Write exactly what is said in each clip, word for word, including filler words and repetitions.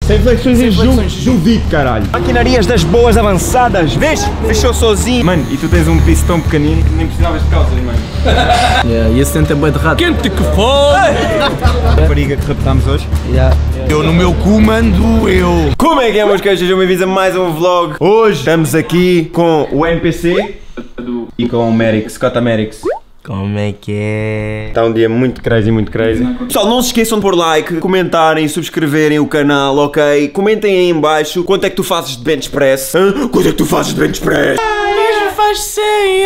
Sem flexões em jejum, duvido, caralho. Maquinarias das boas avançadas, vês? Fechou sozinho. Mano, e tu tens um piso tão pequenino que nem precisavas de calças, mano. Yeah, e esse tempo é bem de rato. Quente que foi! A fariga que raptámos hoje. Yeah. Eu no meu comando, eu. Como é que é, meus queijos? Sejam bem-vindos a mais um vlog. Hoje estamos aqui com o N P C e com o Merix, Scott Merix. Como é que é? Está um dia muito crazy, muito crazy. Pessoal, não se esqueçam de pôr like, comentarem, subscreverem o canal, ok? Comentem aí em baixo quanto é que tu fazes de bench press. Hã? Quanto é que tu fazes de bench press? Gajo faz cem,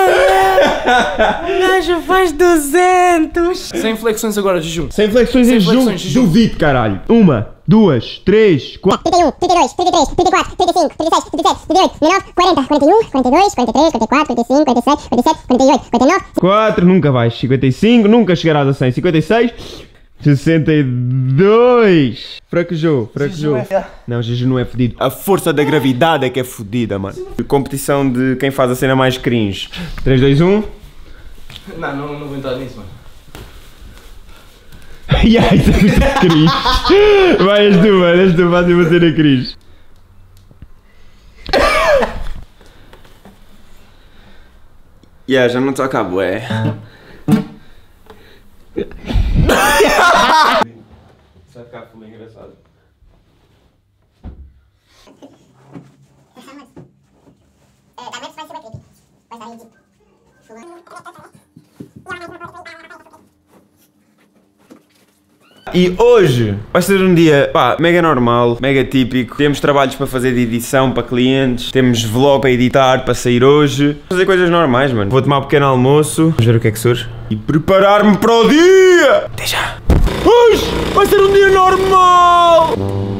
gajo faz duzentos. Sem flexões agora, jejum. Sem flexões em jejum, flexões, jejum. duvido, caralho. Uma, duas, três, quatro. trinta e um, trinta e dois, trinta e três, trinta e quatro, trinta e cinco, trinta e seis, trinta e sete, trinta e oito, trinta e nove, quarenta, quarenta e um, quarenta e dois, quarenta e três, quarenta e quatro, quarenta e cinco, quarenta e seis, quarenta e sete, quarenta e oito, quarenta e nove. quatro, nunca vais. cinquenta e cinco, nunca chegarás a cem. cinquenta e seis, sessenta e dois. Fraquejou, fraquejou. Não, Jeju não é fedido. A força da gravidade é que é fodida, mano. Competição de quem faz a cena mais cringe. três, dois, um. Não, não, não vou entrar nisso, mano. E aí, isso é muito cringe. Vai, és tu, mano, és tu, fazes uma cena cringe. Yeah, já não toca a bué. Isso vai ficar full engraçado. E hoje vai ser um dia, pá, mega normal, mega típico. Temos trabalhos para fazer de edição para clientes, temos vlog para editar, para sair hoje. Vou fazer coisas normais, mano. Vou tomar um pequeno almoço, vamos ver o que é que surge e preparar-me para o dia! Até já! Hoje vai ser um dia normal!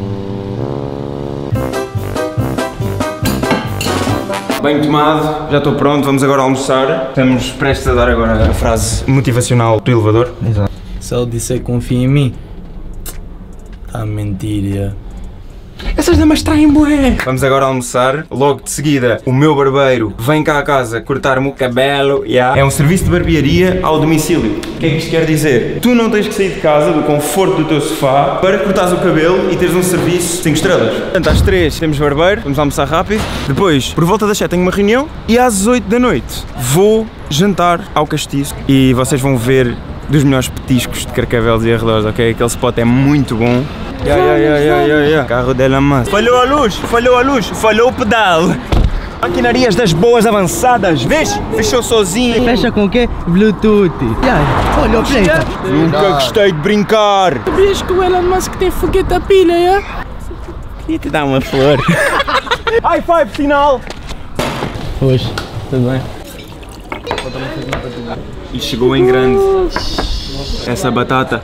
Bem tomado, já estou pronto, vamos agora almoçar. Estamos prestes a dar agora a frase motivacional do elevador. Exato. Se ele disser confia em mim, tá a mentir. Essas damas traem bué! Vamos agora almoçar. Logo de seguida, o meu barbeiro vem cá a casa cortar-me o cabelo. Yeah. É um serviço de barbearia ao domicílio. O que é que isto quer dizer? Tu não tens que sair de casa, do conforto do teu sofá, para cortares o cabelo e teres um serviço cinco estrelas. Portanto, às três temos barbeiro, vamos almoçar rápido. Depois, por volta das sete tenho uma reunião e às oito da noite vou jantar ao Castiço e vocês vão ver dos melhores petiscos de carcavelos e arredores, ok? Aquele spot é muito bom. Yeah, yeah, yeah, yeah, yeah, yeah. Carro dela massa. Falhou a luz, falhou a luz, falhou o pedal. Maquinarias das boas avançadas, vês? Fechou sozinho. Fecha com o quê? Bluetooth. Yeah. Olha o play. Nunca gostei de brincar. Sabias que o Elon Musk tem foguete a pilha, é? Queria te dar uma flor. High five, sinal. Hoje, tudo bem? E chegou em grande essa batata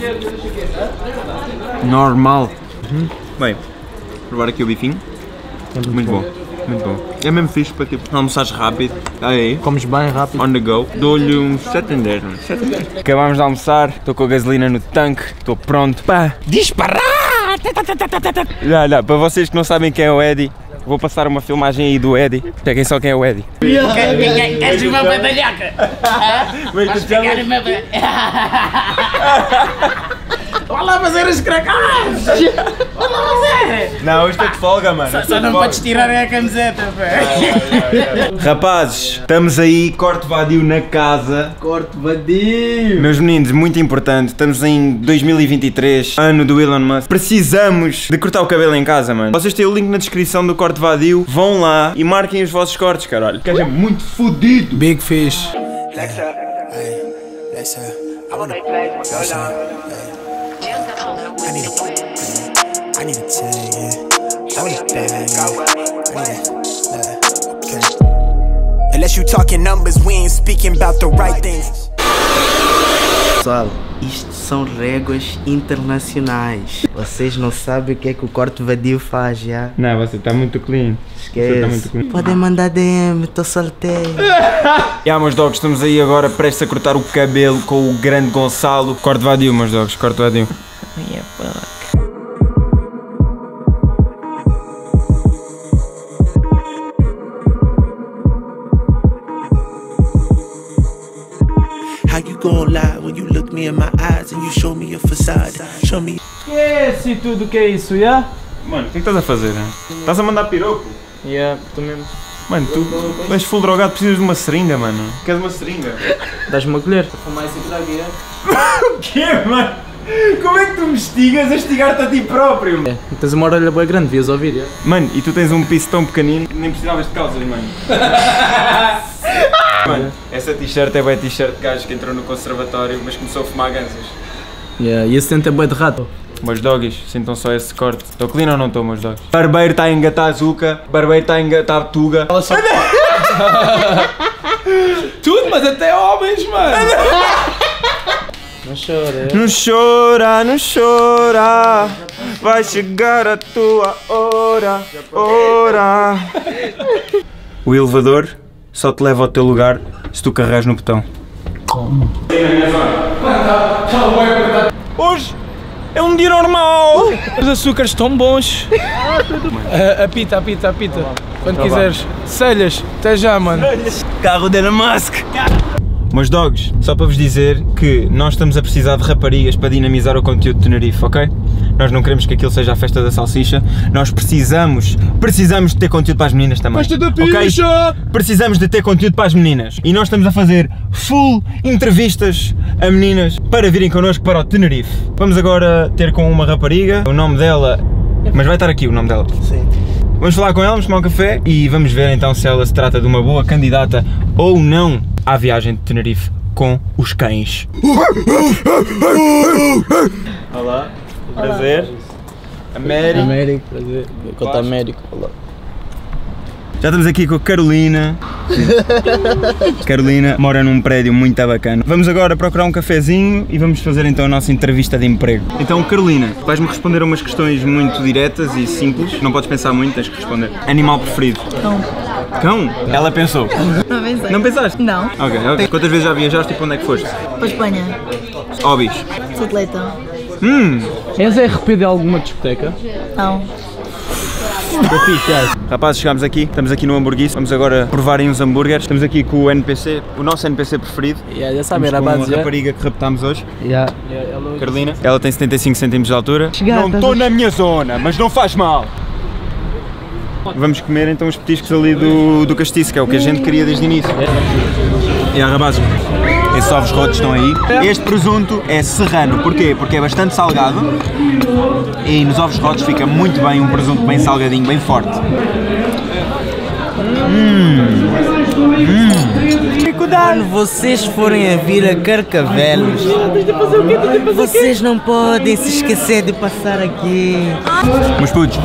normal. Uhum. Bem, provar aqui o bifinho. É muito bom, muito bom. É mesmo fixe para tipo almoçares rápido. Aí, Comes bem rápido. on the go. Dou-lhe um sete em dez, mano. sete em dez. Acabámos de almoçar, estou com a gasolina no tanque, estou pronto para disparar. Já, já, para vocês que não sabem quem é o Eddie, vou passar uma filmagem aí do Eddie. Cheguem só quem é o Eddie. Queres uma badalhoca? Vais pegar uma badalhoca? Vai lá fazer os cracados! Vai lá fazer! Não, isto é de folga, mano. Só, só não podes tirar a camiseta, pá. Rapazes, estamos aí, corte vadio na casa. Corte vadio. Meus meninos, muito importante, estamos em dois mil e vinte e três, ano do Elon Musk. Precisamos de cortar o cabelo em casa, mano. Vocês têm o link na descrição do corte vadio, vão lá e marquem os vossos cortes, caralho. Que é muito fodido. Big fish. I need a, I need a tag, yeah. I need a bag, yeah. I need a, okay. Unless you talking numbers, we ain't speaking about the right things. Pessoal, isto são réguas internacionais. Vocês não sabem o que é que o corte vadio faz, já? Não, você está muito clean. Você tá muito clean. Podem mandar D M, tô solteiro. E ah, meus dogs, estamos aí agora prestes a cortar o cabelo com o grande Gonçalo. Corte vadio, meus dogs, corte vadio. Yeah, fuck. How you gon' lie when you look me me in my eyes and you show me a facade. Show me. Esquece e tudo que é isso, já? Mano, o que é que estás a fazer, né? Estás a mandar piroco? Yeah, tu mesmo. Mano, tu és full drogado, precisas de uma seringa, mano. Queres uma seringa? Dás-me uma colher. Fumar isso para aqui, é? O quê, mano? Como é que tu me estigas a estigar-te a ti próprio? É, tens uma orelha bem grande, devias ouvir, é? Mano, e tu tens um piso tão pequenino que nem precisavas de calças, mano. Mano, essa t-shirt é bem t-shirt de gajo que entrou no conservatório, mas começou a fumar gansas. Yeah, e esse dente é bem de rato. Meus doggies, sintam só esse corte. Estou clean ou não estou, meus doggies? Barbeiro está a engatar a zuca, barbeiro está a engatar a tuga. Ela só... Tudo, mas até homens, mano! Não chora, Não chora, não chora, vai chegar a tua hora, hora. O elevador só te leva ao teu lugar se tu carregas no botão. Hoje é um dia normal! Os açúcares estão bons! A, apita, apita, apita. Quando Tá quiseres. Selhas, até já, mano. Carro de Elon Musk! Meus dogs, só para vos dizer que nós estamos a precisar de raparigas para dinamizar o conteúdo de Tenerife, ok? Nós não queremos que aquilo seja a festa da salsicha, nós precisamos, precisamos de ter conteúdo para as meninas também. Festa da okay? picha! Precisamos de ter conteúdo para as meninas e nós estamos a fazer full entrevistas a meninas para virem connosco para o Tenerife. Vamos agora ter com uma rapariga, o nome dela, mas vai estar aqui o nome dela. Sim. Vamos falar com ela, vamos tomar um café e vamos ver então se ela se trata de uma boa candidata ou não à viagem de Tenerife com os cães. Olá, prazer. Américo. Américo, prazer. Conta Américo. Olá. Já estamos aqui com a Carolina. Carolina mora num prédio muito bacana. Vamos agora procurar um cafezinho e vamos fazer então a nossa entrevista de emprego. Então Carolina, vais-me responder a umas questões muito diretas e simples. Não podes pensar muito, tens que responder. Animal preferido? Cão. Cão? Ela pensou. Não pensei. Não pensaste? Não. Ok, ok. Quantas vezes já viajaste e para onde é que foste? Para a Espanha. Hobbies? Sou atleta. Hum! És R P de alguma discoteca? Não. Rapazes, chegámos aqui, estamos aqui no Hamburguice, vamos agora provarem uns hambúrgueres. Estamos aqui com o N P C, o nosso N P C preferido. Yeah, já sabem, Estamos era a com base. uma rapariga que raptámos hoje, Yeah. Yeah, ela... Carolina. Ela tem setenta e cinco centímetros de altura. Chegar, não estou na minha zona, mas não faz mal. Vamos comer então os petiscos ali do, do castiço, que é o que a gente queria desde o início. E yeah, rapazes, esses ovos rotos estão aí. Este presunto é serrano, porquê? Porque é bastante salgado e nos ovos rotos fica muito bem um presunto bem salgadinho, bem forte. Hum. Hum. Quando vocês forem a vir a Carcavelos, vocês não podem se esquecer de passar aqui. Mas putos,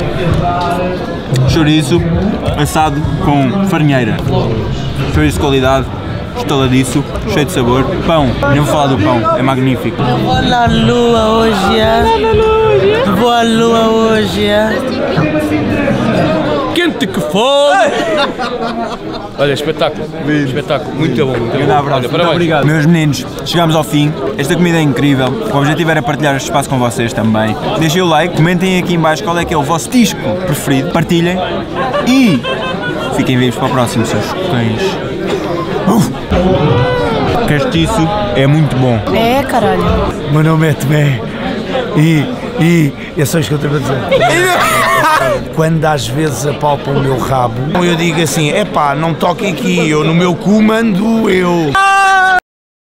chouriço assado com farinheira. Chouriço de qualidade, estaladiço, cheio de sabor. Pão, nem vou falar do pão, é magnífico. Vou na lua hoje, é? Vou à lua hoje, é? Quente que fome! Olha, espetáculo. Espetáculo. Muito bom. Muito Um bom. abraço, Olha, muito parabéns. obrigado. Meus meninos, chegamos ao fim. Esta comida é incrível. O objetivo era partilhar este espaço com vocês também. Deixem o like, comentem aqui em baixo qual é que é o vosso disco preferido, partilhem e fiquem vivos para o próximo, seus cães. Uf. Castiço é muito bom. É, caralho. Meu nome é Tomé e, e é só isto que eu tenho a dizer. Quando às vezes apalpam o meu rabo, eu digo assim, epá, não toquem aqui, eu no meu cu mando eu.